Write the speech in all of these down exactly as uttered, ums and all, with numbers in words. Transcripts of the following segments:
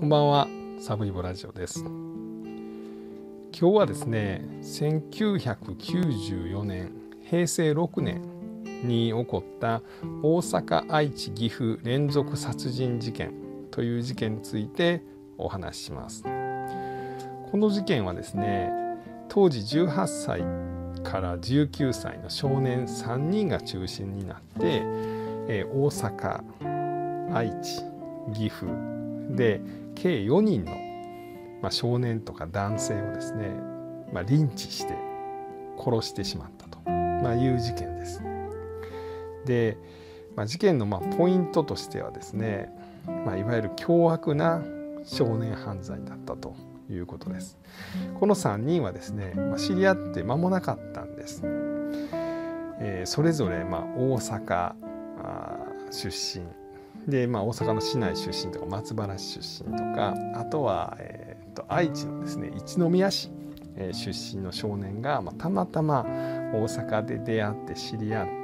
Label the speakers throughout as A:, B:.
A: こんばんは、サブイボラジオです。今日はですね、せんきゅうひゃくきゅうじゅうよねん、へいせいろくねんに起こった大阪、愛知、岐阜連続殺人事件という事件についてお話しします。この事件はですね、当時じゅうはっさいからじゅうきゅうさいの少年さんにんが中心になって、えー、大阪、愛知、岐阜で計よにんの、まあ、少年とか男性をですね、まあ、リンチして殺してしまったと、まあ、いう事件です。で、まあ、事件のまあポイントとしてはですね、まあ、いわゆる凶悪な少年犯罪だったということです。このさんにんはですね、まあ、知り合って間もなかったんです。えー、それぞれまあ大阪出身で、まあ、大阪の市内出身とか松原市出身とか、あとは、えー、と愛知のですね一宮市、えー、出身の少年が、まあ、たまたま大阪で出会って知り合って、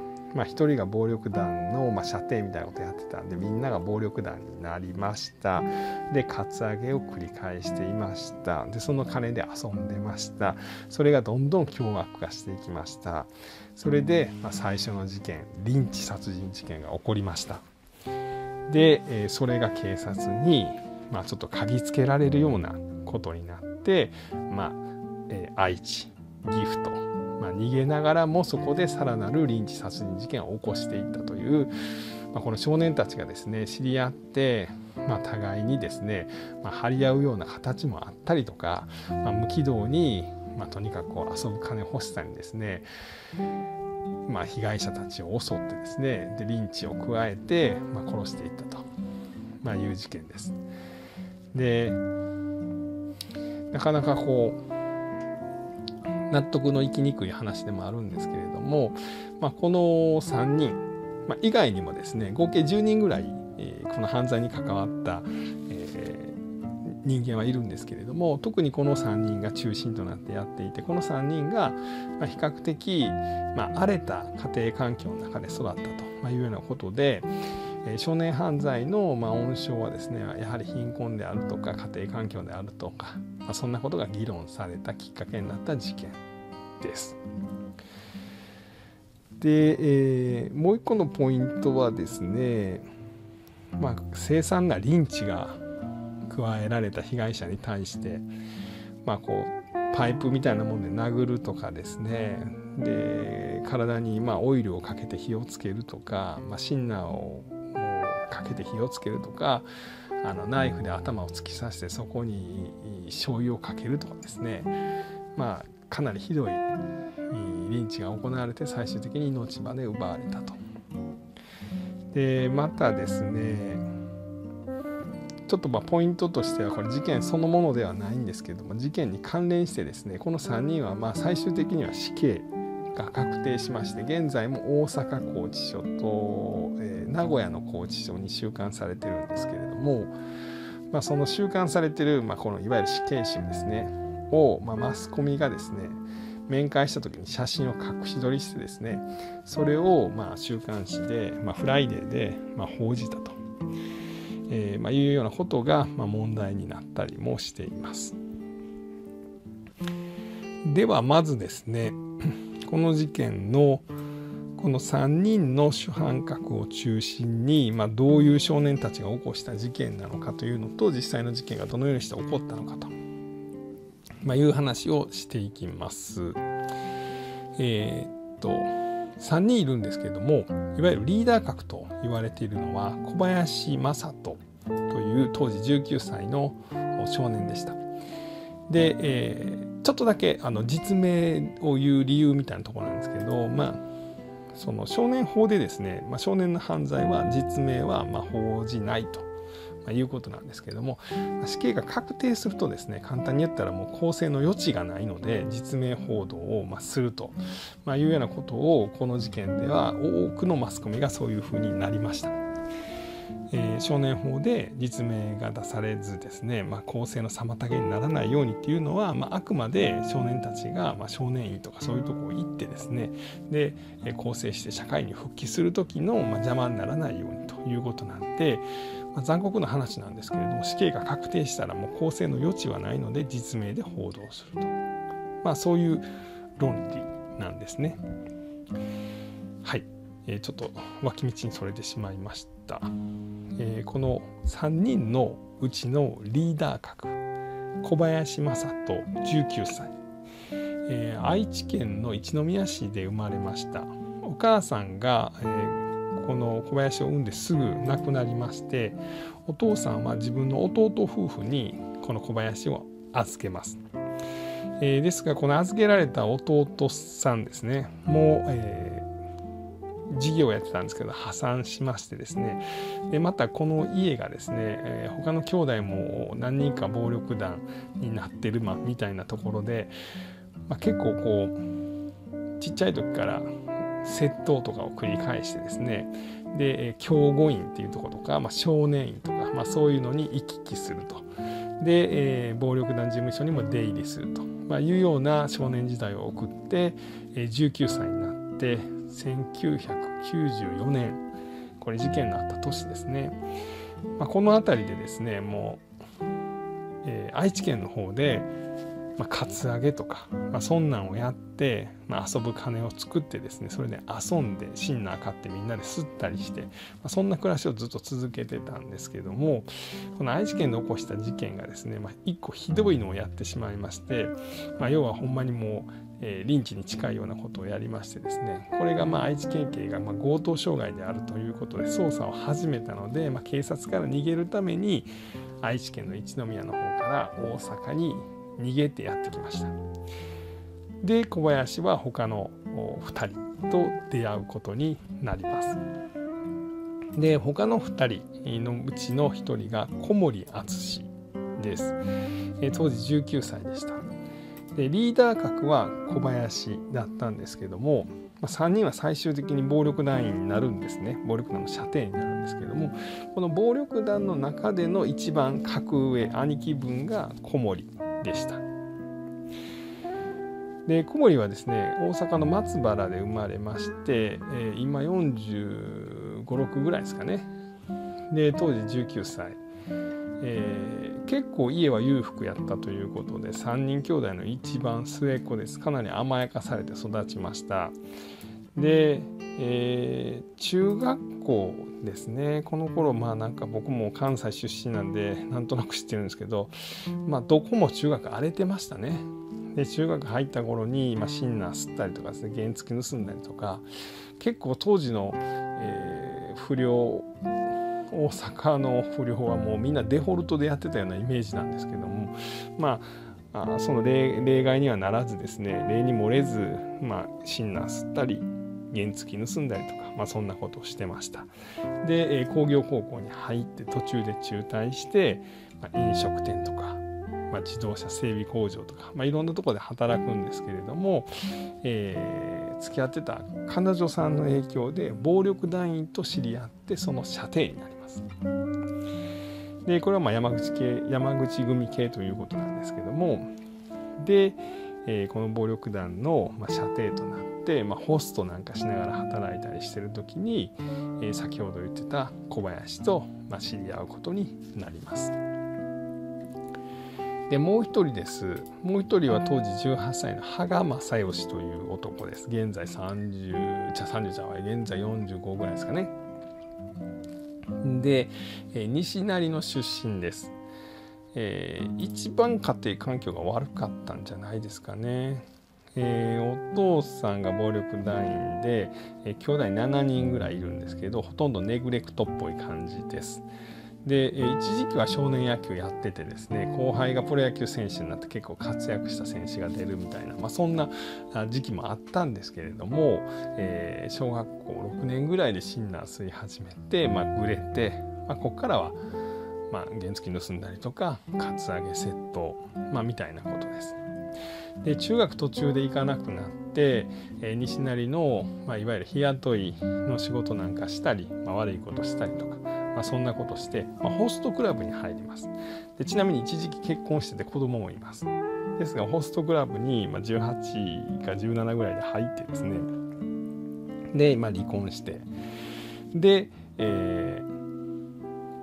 A: まあ、一人が暴力団の、まあ、舎弟みたいなことやってたんで、みんなが暴力団になりました。でカツアゲを繰り返していました。でその金で遊んでました。それがどんどん凶悪化していきました。それで、まあ、最初の事件、リンチ殺人事件が起こりました。で、えー、それが警察に、まあ、ちょっと嗅ぎつけられるようなことになって、まあえー、愛知、岐阜と、まあ、逃げながらもそこでさらなるリンチ殺人事件を起こしていったという、まあ、この少年たちがですね知り合って、まあ、互いにですね、まあ、張り合うような形もあったりとか、まあ、無軌道に、まあ、とにかくこう遊ぶ金欲しさにですね、まあ、被害者たちを襲ってですね、でリンチを加えて、まあ、殺していったと、まあ、いう事件です。でなかなかこう納得のいきにくい話でもあるんですけれども、まあ、このさんにん、まあ、以外にもですね合計じゅうにんぐらい、えー、この犯罪に関わった、えー人間はいるんですけれども、特にこのさんにんが中心となってやっていて、このさんにんが比較的、まあ、荒れた家庭環境の中で育ったというようなことで、少年犯罪のまあ温床はですねやはり貧困であるとか家庭環境であるとか、まあ、そんなことが議論されたきっかけになった事件です。で、えー、もう一個のポイントはですね、まあ、凄惨なリンチが加えられた被害者に対して、まあ、こうパイプみたいなもので殴るとかですね、で体にまあオイルをかけて火をつけるとか、まあ、シンナーをかけて火をつけるとか、あのナイフで頭を突き刺してそこに醤油をかけるとかですね、まあ、かなりひどいリンチが行われて最終的に命まで奪われたと。でまたですね、ちょっとまあポイントとしてはこれ事件そのものではないんですけども、事件に関連してですねこのさんにんはまあ最終的には死刑が確定しまして、現在も大阪拘置所と、えー、名古屋の拘置所に収監されてるんですけれども、まあ、その収監されてる、まあ、このいわゆる死刑囚ですねを、まあ、マスコミがですね面会した時に写真を隠し撮りしてですね、それをまあ週刊誌で、まあ、フライデーでまあ報じたと、えーまあ、いうようなことがまあ問題になったりもしています。ではまずですね、この事件のこのさんにんの主犯格を中心に、まあ、どういう少年たちが起こした事件なのかというのと、実際の事件がどのようにして起こったのかと、まあ、いう話をしていきます。えー、っとさんにんいるんですけれども、いわゆるリーダー格と言われているのは小林正人という当時じゅうきゅうさいの少年でした。で、えー、ちょっとだけあの実名を言う理由みたいなところなんですけど、まあ、その少年法でですね、まあ、少年の犯罪は実名はまあ報じないということなんですけれども、死刑が確定するとですね、簡単に言ったらもう更生の余地がないので実名報道をまあするというようなことをこの事件では多くのマスコミがそういうふうになりました。えー、少年法で実名が出されずですね、まあ、更生の妨げにならないようにっていうのは、まあ、あくまで少年たちが、まあ、少年院とかそういうところに行ってですね、で、えー、更生して社会に復帰する時の、まあ、邪魔にならないようにということなんで、ままあ、残酷な話なんですけれども、死刑が確定したらもう更生の余地はないので実名で報道すると、まあ、そういう論理なんですね。はい、えー、ちょっと脇道にそれてしまいました。えー、このさんにんのうちのリーダー格、小林正人じゅうきゅうさい、えー、愛知県の一宮市で生まれました。お母さんが、えー、この小林を産んですぐ亡くなりまして、お父さんは自分の弟夫婦にこの小林を預けます。えー、ですがこの預けられた弟さんですね、もう、えー事業をやってたんですけど破産しましてですね、でまたこの家がですね、えー、他の兄弟も何人か暴力団になってる、ま、みたいなところで、まあ、結構こうちっちゃい時から窃盗とかを繰り返してですね、で教護院っていうところとか、まあ、少年院とか、まあ、そういうのに行き来すると、で、えー、暴力団事務所にも出入りすると、まあ、いうような少年時代を送って、えー、じゅうきゅうさいになってせんきゅうひゃくきゅうじゅうよねん、これ事件のあった年ですね、まあ、この辺りでですねもう、えー、愛知県の方で、まあ、カツアゲとか、まあ、そんなんをやって、まあ、遊ぶ金を作ってですね、それで遊んでシンナー買ってみんなで吸ったりして、まあ、そんな暮らしをずっと続けてたんですけども、この愛知県で起こした事件がですね、まあ、一個ひどいのをやってしまいまして、まあ、要はほんまにもうえー、リンチに近いようなことをやりましてですね、これがまあ愛知県警がまあ強盗傷害であるということで捜査を始めたので、まあ、警察から逃げるために愛知県の一宮の方から大阪に逃げてやってきました。で小林は他のふたりと出会うことになります。で他のふたりのうちのひとりが小森敦です、えー、当時じゅうきゅうさいでした。でリーダー格は小林だったんですけども、まあ、さんにんは最終的に暴力団員になるんですね。暴力団の舎弟になるんですけども、この暴力団の中での一番格上兄貴分が小森でした。で小森はですね大阪の松原で生まれまして、えー、今よんじゅうご、ろくぐらいですかね。で当時じゅうきゅうさい、えー、結構家は裕福やったということでさんにん兄弟の一番末っ子です。かなり甘やかされて育ちました。で、えー、中学校ですね、この頃まあなんか僕も関西出身なんでなんとなく知ってるんですけど、まあどこも中学荒れてましたね。で中学入った頃に、まあ、シンナー吸ったりとかですね、原付盗んだりとか、結構当時の、えー、不良大阪の不良はもうみんなデフォルトでやってたようなイメージなんですけども、まあ、あその 例, 例外にはならずですね、例に漏れず、まあ、シンナー吸ったり原付盗んだりとか、まあ、そんなことをしてました。で、えー、工業高校に入って途中で中退して、まあ、飲食店とか、まあ、自動車整備工場とか、まあ、いろんなところで働くんですけれども、えー、付き合ってた彼女さんの影響で暴力団員と知り合ってその舎弟になります。でこれはまあ山口系山口組系ということなんですけども、で、えー、この暴力団のまあ舎弟となって、まあ、ホストなんかしながら働いたりしてる時に、えー、先ほど言ってた小林とまあ知り合うことになります。でもう一人です。もう一人は当時じゅうはっさいの羽賀正義という男です。現在さんじゅうじゃさんじゅうじゃない現在よんじゅうごぐらいですかね。で、えー、西成の出身です。えー、一番家庭環境が悪かったんじゃないですかね。えー、お父さんが暴力団員で、えー、兄弟ななにんぐらいいるんですけど、ほとんどネグレクトっぽい感じです。で一時期は少年野球やっててですね、後輩がプロ野球選手になって結構活躍した選手が出るみたいな、まあ、そんな時期もあったんですけれども、えー、小学校ろくねんぐらいでシンナー吸い始めて、まあ、グレて、まあ、ここからは、まあ、原付盗んだりとかカツアゲ窃盗、まあ、みたいなことです。で中学途中で行かなくなって、えー、西成の、まあ、いわゆる日雇いの仕事なんかしたり、まあ、悪いことしたりとか、まあ、そんなことして、まあ、ホストクラブに入ります。でちなみに一時期結婚してて子供もいます。ですがホストクラブにじゅうはちかじゅうななぐらいで入ってですね、で、まあ、離婚して、で、えー、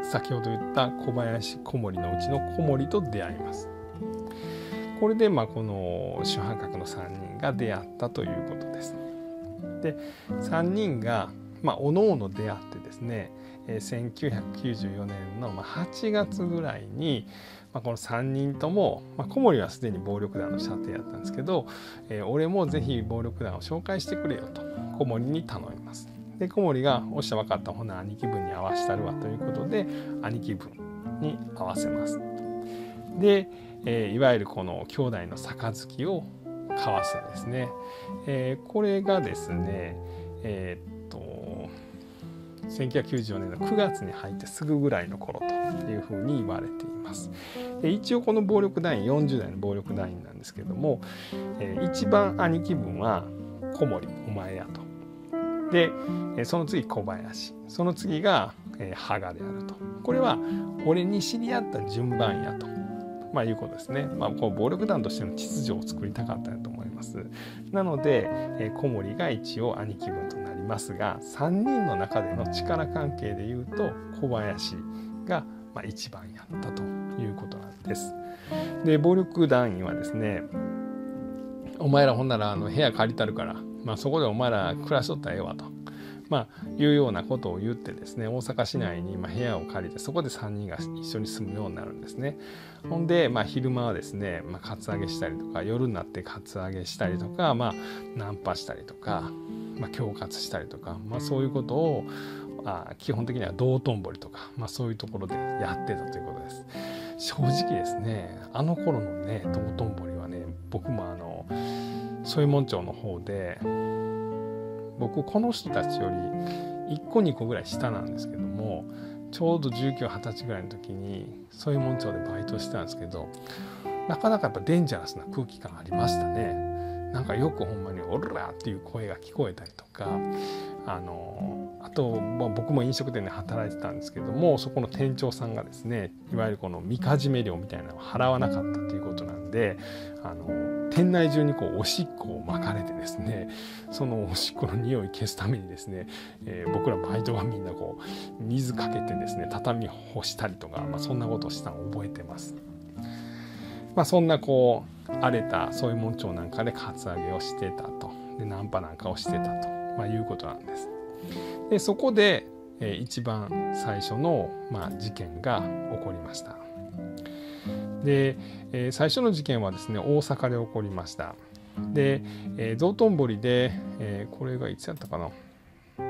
A: 先ほど言った小林小森のうちの小森と出会います。これでまあこの主犯格のさんにんが出会ったということです。でさんにんがまあおのおの出会ってですね、せんきゅうひゃくきゅうじゅうよねんのはちがつぐらいに、まあ、このさんにんとも、まあ、小森はすでに暴力団の射程やったんですけど、えー、俺もぜひ暴力団を紹介してくれよと小森に頼みます。で小森がおっしゃ分かった、ほな兄貴分に合わせたるわということで兄貴分に合わせます。で、えー、いわゆるこの兄弟の杯を交わすんですね。えー、これがですね、えー、っとせんきゅうひゃくきゅうじゅうよねんのくがつに入ってすぐぐらいの頃というふうに言われています。で一応この暴力団員よんじゅうだいの暴力団員なんですけども、えー、一番兄貴分は小森お前やと。でその次小林、その次が羽賀であると。これは俺に知り合った順番やと、まあ、いうことですね。まあ、こう暴力団としての秩序を作りたかったんだと思います。なので小森が一応兄貴分となりますが、さんにんの中での力関係でいうと小林がまあ一番やったということなんです。で暴力団員はですね、お前らほんならあの部屋借りたるから、まあ、そこでお前ら暮らしとったらええわと、まあ、いうようなことを言ってですね、大阪市内にまあ部屋を借りてそこでさんにんが一緒に住むようになるんですね。ほんで、まあ、昼間はですね、まあ、カツアゲしたりとか、夜になってカツアゲしたりとか、まあ、ナンパしたりとか、まあ、恐喝したりとか、まあ、そういうことをあ基本的には道頓堀とか、まあ、そういうところでやってたということです。正直ですね、あの頃のね道頓堀はね、僕もあの添右衛門町の方で、僕この人たちよりいっこにこぐらい下なんですけども、ちょうどじゅうきゅう、はたちぐらいの時に添右衛門町でバイトしてたんですけど、なかなかやっぱデンジャラスな空気感ありましたね。なんかよくほんまにオラーっていう声が聞こえたりとか、あのあと、まあ、僕も飲食店で働いてたんですけども、そこの店長さんがですね、いわゆるこのみかじめ料みたいなのを払わなかったということなんで、あの店内中にこうおしっこをまかれてですね、そのおしっこの匂い消すためにですね、えー、僕らバイトがみんなこう水かけてですね、畳干したりとか、まあ、そんなことをしたのを覚えてます。まあ、そんなこう荒れた添右衛門町なんかでカツアゲをしてたと、でナンパなんかをしてたと、まあ、いうことなんです。でそこで、えー、一番最初の、まあ、事件が起こりました。で、えー、最初の事件はですね、大阪で起こりました。で、えー、道頓堀で、えー、これがいつやったかな、え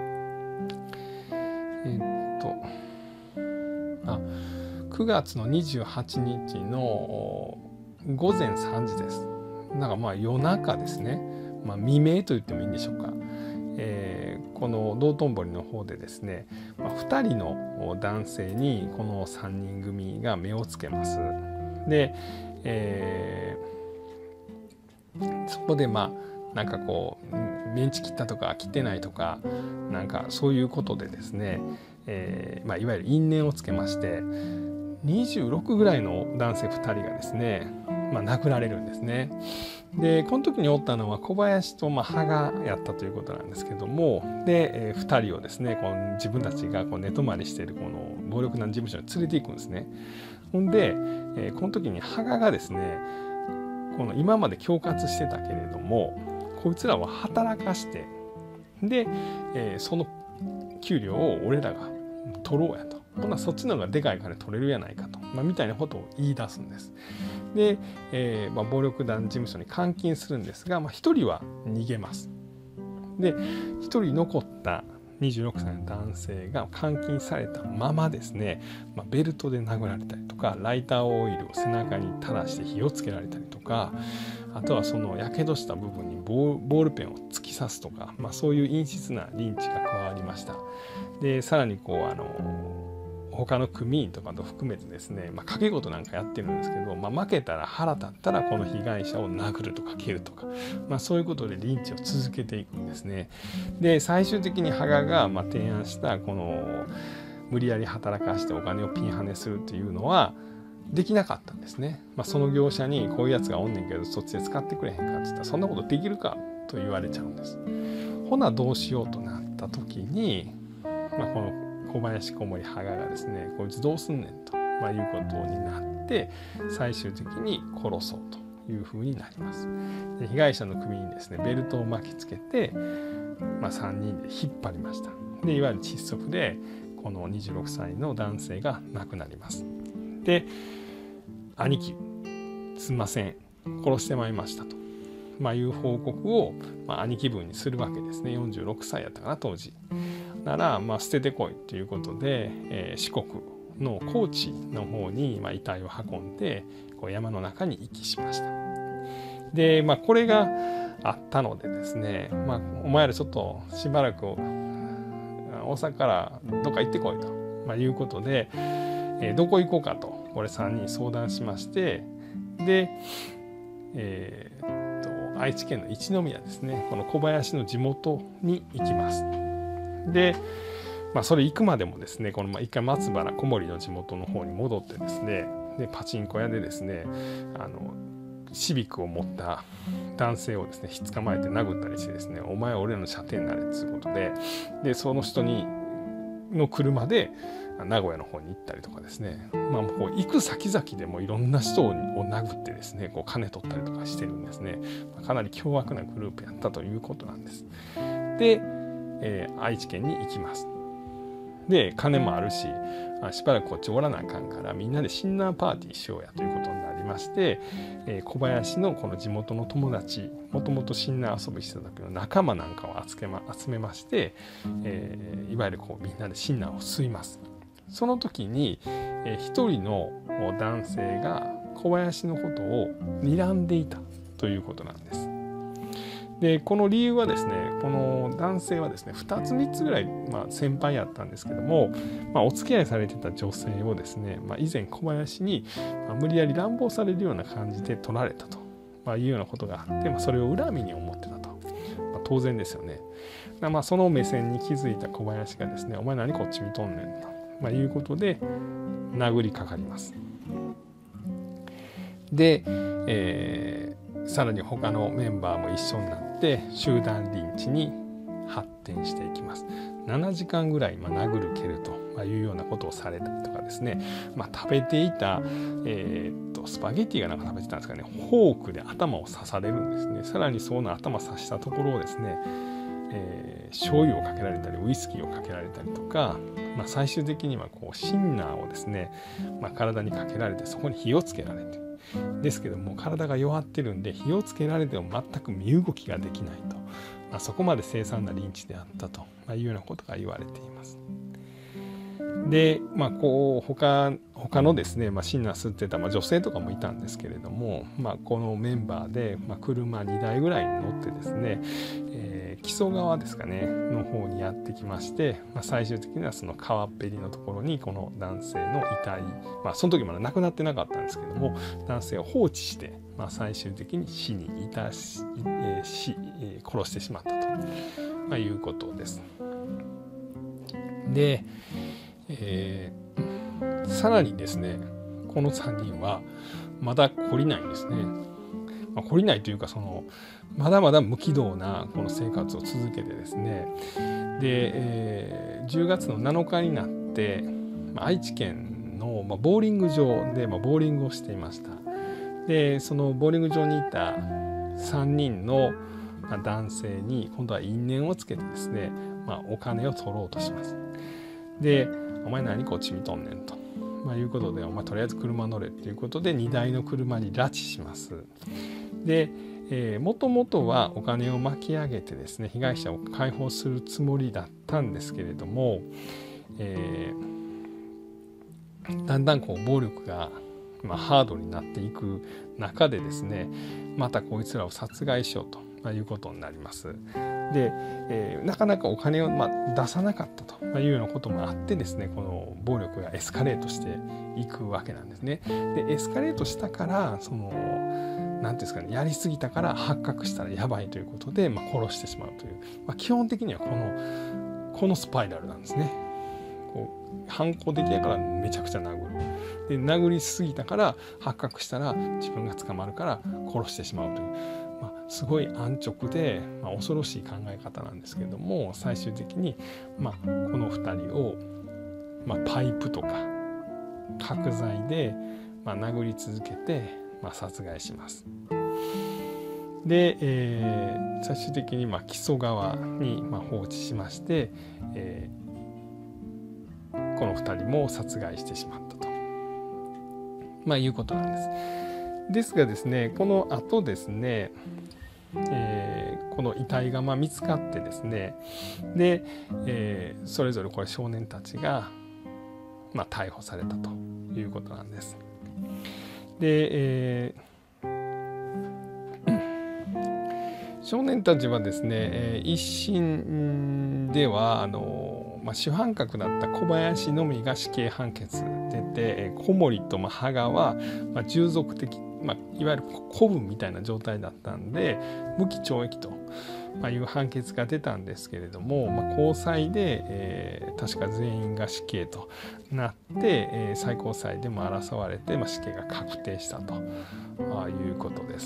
A: ー、っとあくがつのにじゅうはちにちのごぜんさんじです。なんかまあ夜中ですね、まあ、未明と言ってもいいんでしょうか。えー、この道頓堀の方でですね、まあ、ふたりの男性にこのさんにん組が目をつけます。で、えー、そこでまあなんかこうメンチ切ったとか切ってないとか、なんかそういうことでですね、えーまあ、いわゆる因縁をつけまして、にじゅうろくぐらいの男性ふたりがですね、まあ、殴られるんですね。でこの時におったのは小林とまあ羽賀やったということなんですけども、で、えー、ふたりをですね、この自分たちがこう寝泊まりしているこの暴力団事務所に連れていくんですね。ほんで、えー、この時に羽賀がですね、この今まで恐喝してたけれどもこいつらを働かして、で、えー、その給料を俺らが取ろうやと、ほなそっちの方がでかい金取れるやないかと、まあ、みたいなことを言い出すんです。で、えーまあ、暴力団事務所に監禁するんですが、まあ、ひとりは逃げます。でひとり残ったにじゅうろくさいの男性が監禁されたままですね、まあ、ベルトで殴られたりとか、ライターオイルを背中に垂らして火をつけられたりとか、あとはそのやけどした部分にボールペンを突き刺すとか、まあ、そういう陰湿なリンチが加わりました。でさらにこうあの他の組員とかと含めてですね、まあ、賭け事なんかやってるんですけど、まあ、負けたら腹立ったらこの被害者を殴るとか蹴るとか、まあ、そういうことでリンチを続けていくんですね。で最終的に羽賀がまあ提案したこの無理やり働かしてお金をピンハネするっていうのはできなかったんですね。まあ、その業者にこういうやつがおんねんけどそっちで使ってくれへんかって言ったら、そんなことできるかと言われちゃうんです。ほなどうしようとなった時に、まあ、この小林小森羽賀がですねこいつどうすんねんと、まあ、いうことになって最終的に殺そうというふうになります。で被害者の首にですねベルトを巻きつけて、まあ、さんにんで引っ張りました。でいわゆる窒息でこのにじゅうろくさいの男性が亡くなります。で兄貴すんません殺してまいりましたと、まあ、いう報告を、まあ、兄貴分にするわけですね。よんじゅうろくさいやったかな当時なら、まあ、捨ててこいということで、えー、四国の高知の方に、まあ、遺体を運んでこう山の中に遺棄しました。で、まあ、これがあったのでですね、まあ、お前らちょっとしばらく大阪からどっか行ってこいと、まあ、いうことで、えー、どこ行こうかとこれさんにん相談しまして、で、えー、っと愛知県の一宮ですねこの小林の地元に行きます。で、まあ、それ行くまでもですねこの一回松原小森の地元の方に戻ってですねでパチンコ屋でですねあのシビックを持った男性をですねひっ捕まえて殴ったりしてですねお前は俺らの射程になれということででその人にの車で名古屋の方に行ったりとかですね、まあ、こう行く先々でもいろんな人を殴ってですねこう金取ったりとかしてるんですね。かなり凶悪なグループやったということなんです。で、えー、愛知県に行きます。で金もあるししばらくこっちおらなあかんからみんなでシンナーパーティーしようやということになりまして、えー、小林のこの地元の友達もともとシンナー遊びしてた時の仲間なんかを集めま、集めまして、えー、いわゆるこうみんなでシンナーを吸います。その時に、えー、一人の男性が小林のことを睨んでいたということなんです。でこの理由はですねこの男性はですねふたつみっつぐらい、まあ、先輩やったんですけども、まあ、お付き合いされてた女性をですね、まあ、以前小林に、まあ、無理やり乱暴されるような感じで取られたと、まあ、いうようなことがあって、まあ、それを恨みに思ってたと、まあ、当然ですよね。まあ、その目線に気づいた小林がですねお前何こっち見とんねんと、まあ、いうことで殴りかかります。で、えー、さらに他のメンバーも一緒になって集団リンチに発展していきます。ななじかんぐらい、まあ、殴る蹴るというようなことをされたりとかですね、まあ、食べていた、えー、っとスパゲッティがなんか食べてたんですかねフォークで頭を刺されるんですね。さらにその頭刺したところをですね、えー、醤油をかけられたりウイスキーをかけられたりとか、まあ、最終的にはこうシンナーをですね、まあ、体にかけられてそこに火をつけられてですけども体が弱ってるんで火をつけられても全く身動きができないと、まあ、そこまで凄惨なリンチであったというようなことが言われています。で、まあ、こう 他, 他のですね、まあ、シンナー吸ってた、まあ、女性とかもいたんですけれども、まあ、このメンバーで、まあ、車にだいぐらいに乗ってですね、えー、木曽川ですかねの方にやってきまして、まあ、最終的にはその川っぺりのところにこの男性の遺体、まあ、その時まだ亡くなってなかったんですけども男性を放置して、まあ、最終的に死に至し、えーしえー、殺してしまったと、まあ、いうことです。でえー、さらにですねこのさんにんはまだ懲りないんですね。まあ、懲りないというかそのまだまだ無軌道なこの生活を続けてですねで、えー、じゅうがつのなのかになって、まあ、愛知県の、まあ、ボーリング場で、まあ、ボーリングをしていました。でそのボーリング場にいたさんにんの男性に今度は因縁をつけてですね、まあ、お金を取ろうとします。でお前何こっち見とんねんと、まあ、いうことでお前とりあえず車乗れっていうことでにだいの車に拉致します。で、えー、もともとはお金を巻き上げてですね被害者を解放するつもりだったんですけれども、えー、だんだんこう暴力が、まあ、ハードになっていく中でですねまたこいつらを殺害しようと、まあ、いうことになります。で、えー、なかなかお金を、まあ、出さなかったというようなこともあってですねこの暴力がエスカレートしていくわけなんですね。でエスカレートしたからその何ていうんですかねやりすぎたから発覚したらやばいということで、まあ、殺してしまうという、まあ、基本的にはこのこのスパイラルなんですね。こう反抗的やからめちゃくちゃ殴るで殴りすぎたから発覚したら自分が捕まるから殺してしまうという、まあ、すごい安直で、まあ、恐ろしい考え方なんですけれども最終的に、まあ、このふたりを、 まあ、パイプとか角材で、まあ、殴り続けて、まあ、殺害します。で、えー、最終的にまあ木曽川にまあ放置しまして、えー、このふたりも殺害してしまったと、まあ、いうことなんです。ですがですね、この後ですね、えー、この遺体がまあ見つかってですね、で、えー、それぞれこれ少年たちがまあ逮捕されたということなんです。で、えー少年たちはですね、一審ではあの、まあ、主犯格だった小林のみが死刑判決出て、小森と羽賀は、まあ、従属的、まあ、いわゆる子分みたいな状態だったんで無期懲役という判決が出たんですけれども、まあ、高裁で、えー、確か全員が死刑となって、えー、最高裁でも争われて、まあ、死刑が確定したということです。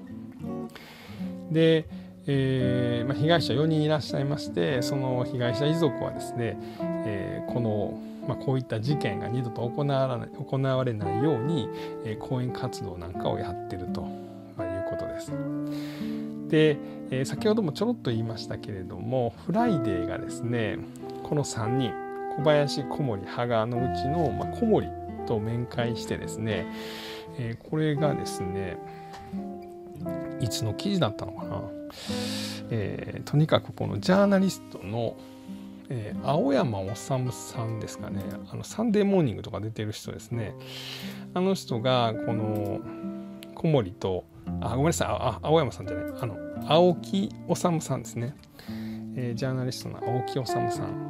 A: で、えーまあ、被害者よにんいらっしゃいまして、その被害者遺族はですね、えー、この、まあ、こういった事件が二度と行われない、行われないように、えー、講演活動なんかをやっていると、まあ、いうことです。で、えー、先ほどもちょろっと言いましたけれども、フライデーがですね、このさんにん、小林、小森、羽賀のうちの、まあ、小森と面会してですね、えー、これがですね、いつの記事だったのかな、えー、とにかくこのジャーナリストの、えー、青山治さんですかね、あのサンデーモーニングとか出てる人ですね。あの人がこの小森とあごめんなさいあ青山さんじゃないあの青木治さんですね、えー、ジャーナリストの青木治さん、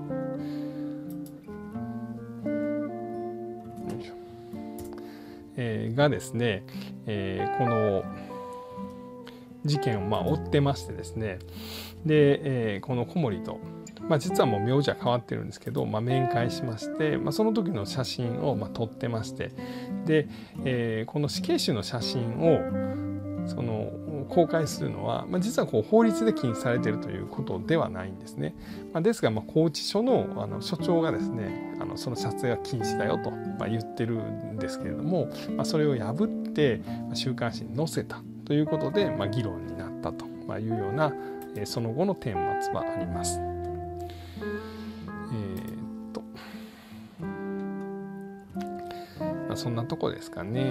A: えー、がですね、えー、この事件をまあ追ってましてですね、で、えー、この小森と、まあ、実はもう名字は変わってるんですけど、まあ、面会しまして、まあ、その時の写真をまあ撮ってまして、で、えー、この死刑囚の写真をその公開するのは、まあ、実はこう法律で禁止されているということではないんですね。まあ、ですが、まあ、拘置所の、あの所長がですね、あのその撮影は禁止だよと、まあ、言ってるんですけれども、まあ、それを破って週刊誌に載せたということで、まあ、議論になったというような、えー、その後の顛末はあります。えー、っと、まあ、そんなとこですかね。うん、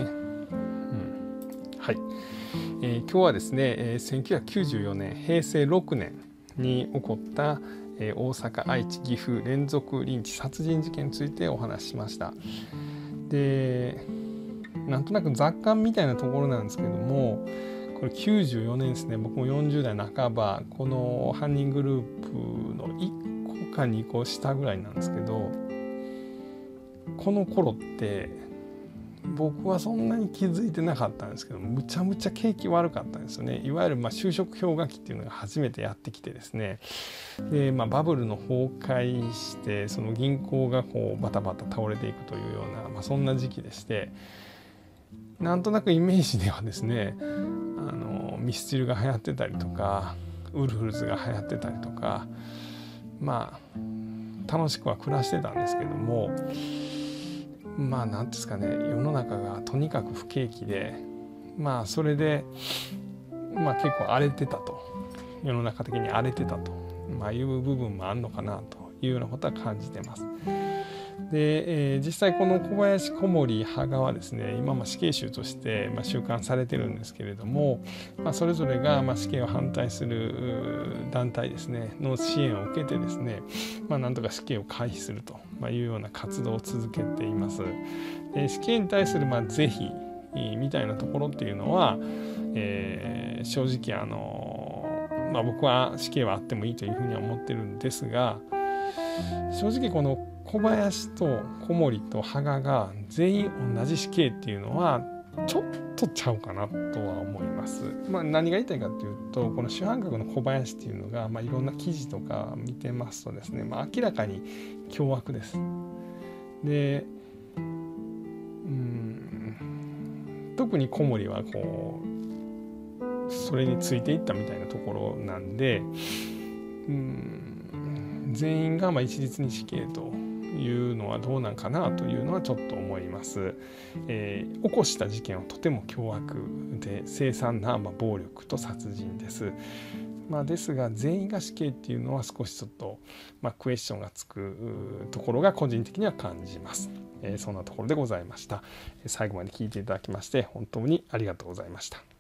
A: はい。えー、今日はですね、えー、せんきゅうひゃくきゅうじゅうよねんへいせいろくねんに起こった、えー、大阪、愛知、岐阜連続リンチ殺人事件についてお話ししました。で、なんとなく雑感みたいなところなんですけども、これきゅうじゅうよねんですね。僕もよんじゅうだいなかば、この犯人グループのいっこかにこ下ぐらいなんですけど、この頃って僕はそんなに気づいてなかったんですけど、むちゃむちゃ景気悪かったんですよね。いわゆるまあ就職氷河期っていうのが初めてやってきてですね、で、まあ、バブルの崩壊して、その銀行がこうバタバタ倒れていくというような、まあ、そんな時期でして、なんとなくイメージではですね、あのミスチルが流行ってたりとか、ウルフルズが流行ってたりとか、まあ楽しくは暮らしてたんですけども、まあ何ですかね、世の中がとにかく不景気で、まあそれでまあ結構荒れてたと、世の中的に荒れてたと、まあ、いう部分もあるのかなというようなことは感じています。で、えー、実際この小林、小森、羽賀はですね、今も死刑囚として、まあ、収監されてるんですけれども、まあ、それぞれが、まあ、死刑を反対する団体ですねの支援を受けてですね、まあ、なんとか死刑を回避するというような活動を続けています。で、死刑に対するまあ是非みたいなところっていうのは、えー、正直あの、まあ、僕は死刑はあってもいいというふうには思ってるんですが、正直この小林と小森と羽賀が全員同じ死刑っていうのはちょっとちゃうかなとは思います。まあ、何が言いたいかというと、この主犯格の小林っていうのが、まあ、いろんな記事とか見てますとですね、まあ、明らかに凶悪です。で、うーん特に小森はこうそれについていったみたいなところなんで、うーん全員がまあ一律に死刑というのはどうなんかなというのはちょっと思います。えー、起こした事件はとても凶悪で凄惨な、まあ、暴力と殺人です。まあ、ですが全員が死刑っていうのは少しちょっと、まあ、クエスチョンがつくところが個人的には感じます。えー、そんなところでございました。最後まで聞いていただきまして本当にありがとうございました。